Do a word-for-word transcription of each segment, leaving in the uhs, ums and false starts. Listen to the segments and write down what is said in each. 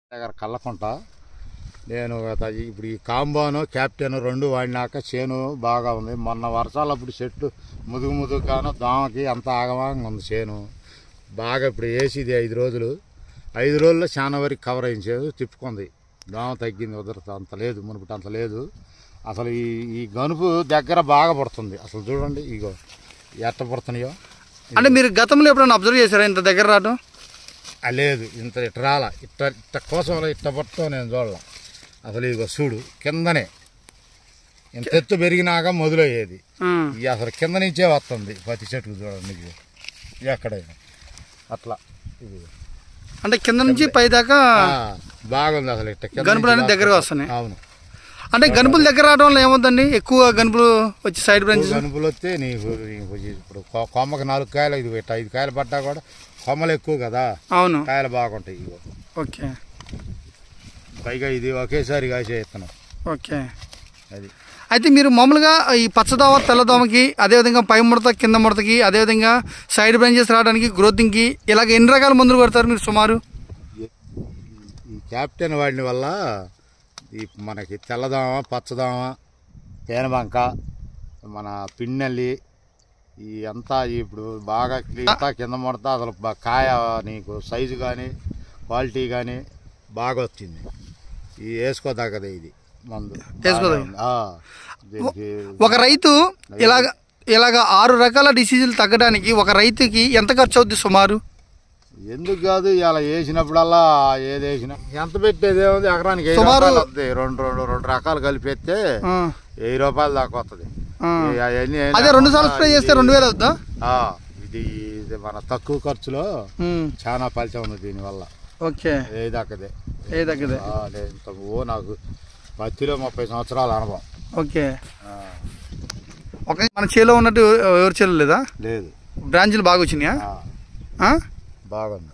దగ్గర కళ్ళకుంట నేను ఇప్పుడు ఈ కాంబోను క్యాప్టెన్ రెండు వాడినాక చేను బాగా ఉంది. మొన్న వర్షాలప్పుడు చెట్టు ముదుగు ముదుగుగాను దోమకి అంత ఆగమాగంగా ఉంది చేను. బాగా ఇప్పుడు వేసిది ఐదు రోజులు ఐదు రోజుల్లో చాలా వరకు కవర్ అయించేది, తిప్పుకుంది. దోమ తగ్గింది, ఉదరత అంత లేదు, మునుపటి అంత లేదు. అసలు ఈ ఈ గనుపు దగ్గర బాగా పడుతుంది. అసలు చూడండి ఇగో ఎట్ట పడుతున్నాయో. అంటే మీరు గతంలో ఎప్పుడైనా అబ్జర్వ్ చేశారా ఇంత దగ్గర రావడం? లేదు, ఇంత ఇట్ట రాల, ఇట్ట ఇట్ట కోసంలో ఇట్ట పట్టడం నేను చూడాల. అసలు ఇగో చూడు కిందనే ఇంత ఎత్తు పెరిగినాక మొదలయ్యేది, అసలు కింద నుంచే వస్తుంది ప్రతి చెట్లు. చూడండి ఇది ఎక్కడైనా అట్లా ఇది అంటే కింద నుంచి పై దాకా బాగుంది. అసలు ఇట్ట గనుపులు అనేది దగ్గరగా వస్తున్నాయి. అవును, అంటే గనుపులు దగ్గర రావడం వల్ల ఏమవుతుందండి? ఎక్కువ గనుపులు వచ్చి సైడ్ బ్రాంచెస్ గనుపులు వస్తే నీకు ఇప్పుడు కొమ్మకి నాలుగు కాయలు ఇది ఇట్ట ఐదు కాయలు పడ్డా కూడా కొమ్మలు ఎక్కువ కదా. అవును, కాయలు బాగుంటాయి. ఇగో ఓకే, పైగా ఇది ఒకేసారి కాసే ఇత్తనం. ఓకే, అది అయితే మీరు మామూలుగా ఈ పచ్చదోమ తెల్లదోమకి, అదేవిధంగా పై ముడత కింద ముడతకి, అదేవిధంగా సైడ్ బ్రాంచెస్ రావడానికి, గ్రోతింగ్కి ఇలాగ ఎన్ని రకాల మందులు కొడతారు మీరు సుమారు? ఈ క్యాప్టెన్ వాడిని వల్ల ఈ మనకి తెల్లదోమ, పచ్చదోమ, తేనెబంక, మన పిన్నెల్లి ఈ అంతా ఇప్పుడు బాగా క్లీన్తా కింద ముడతా అసలు కాయ నీకు సైజు కానీ క్వాలిటీ కానీ బాగా వచ్చింది. ఇది వేసుకోదగ్గదే ఇది మందు. ఒక రైతు ఇలాగ ఇలాగ ఆరు రకాల డిసీజులు తగ్గడానికి ఒక రైతుకి ఎంత ఖర్చు అవుద్ది సుమారు? ఎందుకు కాదు, ఇలా వేసినప్పుడల్లా ఏది వేసినా ఎంత పెట్టేది ఏముంది, ఎకరానికి సుమారు రెండు రెండు రెండు రకాలు కలిపేస్తే వెయ్యి రూపాయలు దాకా వస్తుంది. అదే రెండు సార్లు స్ప్రే చేస్తే రెండు వేలు అవుద్దా? ఇది ఇది మన తక్కువ ఖర్చులో చాలా ఫలితం ఉంది దీనివల్ల. ఓకే, ఏ దక్కదే ఏ దక్కదే ఓ నాకు పత్తిలో ముప్పై సంవత్సరాల అనుభవం. ఓకే, ఒక మన చేలో ఉన్నట్టు ఎవరి చేలో లేదా? లేదు, బ్రాంచ్లు బాగా వచ్చినాయా? బాగుంది.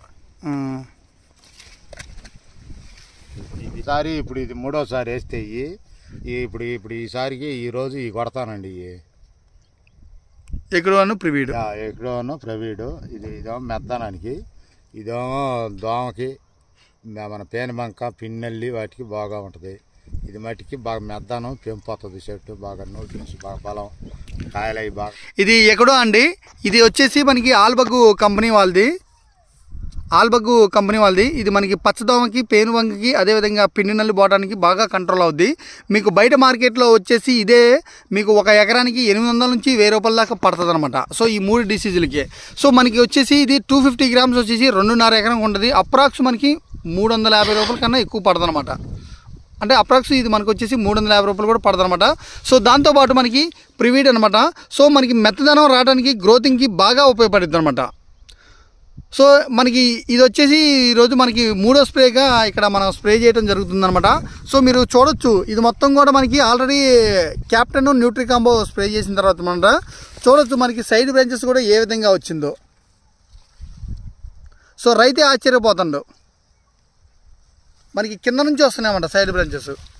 ఈసారి ఇప్పుడు ఇది మూడోసారి వేస్తే ఇవి ఇప్పుడు ఇప్పుడు ఈసారికి ఈ రోజు ఈ కొడతానండి. ఇవి ఎక్కడోను ప్రివీడ్ ఎక్కడోను ప్రివీడు. ఇది ఇదేమో మెత్తనానికి, ఇదేమో దోమకి, మన పేనుబంక, పిన్నెల్లి వాటికి బాగా ఉంటుంది. ఇది మట్టికి బాగా మెద్దనం పెంపుతుంది చెట్టు, బాగా నోటి బాగా బలం, కాయలు అవి బాగా. ఇది ఎక్కడో అండి, ఇది వచ్చేసి మనకి ఆల్బగు కంపెనీ వాళ్ళది, ఆల్బగు కంపెనీ వాళ్ళది. ఇది మనకి పచ్చదోమకి, పేనుబంకకి, అదేవిధంగా పిండి నల్లి పోవడానికి బాగా కంట్రోల్ అవుద్ది. మీకు బయట మార్కెట్లో వచ్చేసి ఇదే మీకు ఒక ఎకరానికి ఎనిమిది వందల నుంచి వెయ్యి రూపాయల దాకా పడుతుంది అనమాట. సో ఈ మూడు డిసీజులకి. సో మనకి వచ్చేసి ఇది టూ ఫిఫ్టీ గ్రామ్స్ వచ్చేసి రెండున్నర ఎకరం ఉంటుంది. అప్రాక్స్ మనకి మూడు వందల యాభై రూపాయల కన్నా ఎక్కువ పడుతుంది అనమాట. అంటే అప్రాక్స్ ఇది మనకు వచ్చేసి మూడు వందల యాభై రూపాయలు కూడా పడుతుంది అనమాట. సో దాంతోపాటు మనకి ప్రివీడ్ అనమాట. సో మనకి మెత్తదనం రావడానికి, గ్రోతింగ్కి బాగా ఉపయోగపడుతుంది అనమాట. సో మనకి ఇది వచ్చేసి ఈరోజు మనకి మూడో స్ప్రేగా ఇక్కడ మనం స్ప్రే చేయడం జరుగుతుంది అనమాట. సో మీరు చూడొచ్చు, ఇది మొత్తం కూడా మనకి already captain nutri combo spray చేసిన తర్వాత అనమాట. చూడొచ్చు మనకి సైడ్ బ్రాంచెస్ కూడా ఏ విధంగా వచ్చిందో. సో రైతే ఆశ్చర్యపోతుండు, మనకి కింద నుంచి వస్తున్నాయన్నమాట సైడ్ బ్రాంచెస్.